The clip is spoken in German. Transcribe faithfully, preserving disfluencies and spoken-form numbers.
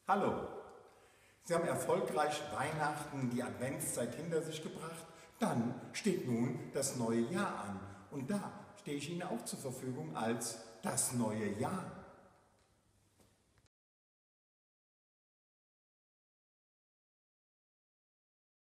Hallo! Sie haben erfolgreich Weihnachten, die Adventszeit hinter sich gebracht. Dann steht nun das neue Jahr an. Und da stehe ich Ihnen auch zur Verfügung als das neue Jahr.